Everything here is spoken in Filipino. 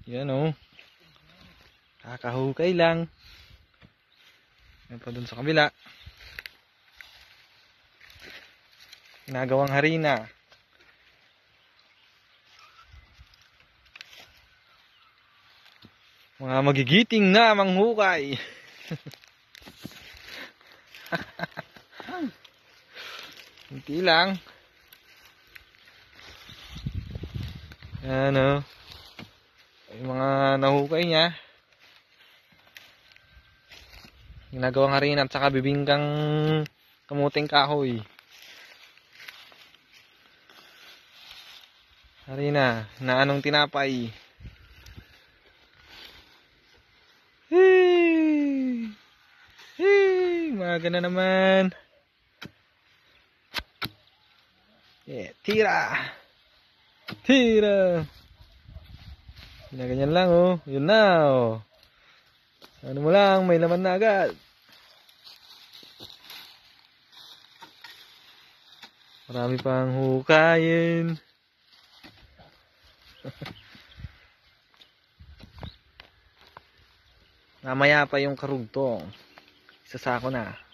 Yan o. Kakahukay lang. Yan pa dun sa kabila. Ginagawang harina. Mga magigiting na manghukay. Kunti lang. Yan o. Yung mga nahukay niya. Ginagawang harina at saka bibingkang kamuting kahoy. Harina na anong tinapay. Hey! Hey! Maga na naman. Yeah, tira! Tira! Ganyan lang oh. Yun na oh. Ano mo lang, may laman na agad. Marami pang hukayin. Mamaya pa yung karugtong. Isasako na.